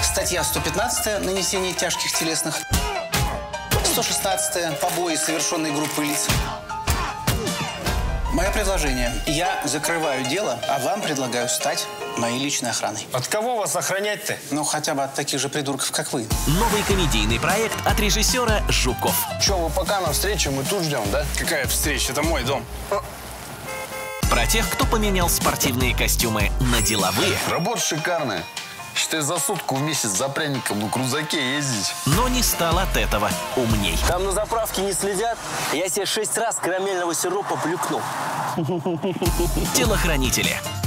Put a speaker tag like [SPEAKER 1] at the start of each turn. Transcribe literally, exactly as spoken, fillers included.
[SPEAKER 1] Статья сто пятнадцатая «Нанесение тяжких телесных». сто шестнадцатая «Побои, совершенные группой лиц». Мое предложение. Я закрываю дело, а вам предлагаю стать моей личной охраной.
[SPEAKER 2] От кого вас охранять-то?
[SPEAKER 1] Ну, хотя бы от таких же придурков, как вы.
[SPEAKER 3] Новый комедийный проект от режиссера Жуков.
[SPEAKER 2] Че, вы пока на встречу, мы тут ждем, да?
[SPEAKER 1] Какая встреча? Это мой дом.
[SPEAKER 3] Про тех, кто поменял спортивные костюмы на деловые.
[SPEAKER 4] Работа шикарная. Считай, за сутку в месяц за пряником на крузаке ездить.
[SPEAKER 3] Но не стал от этого умней.
[SPEAKER 5] Там на заправке не следят. Я себе шесть раз карамельного сиропа плюкнул.
[SPEAKER 3] Телохранители.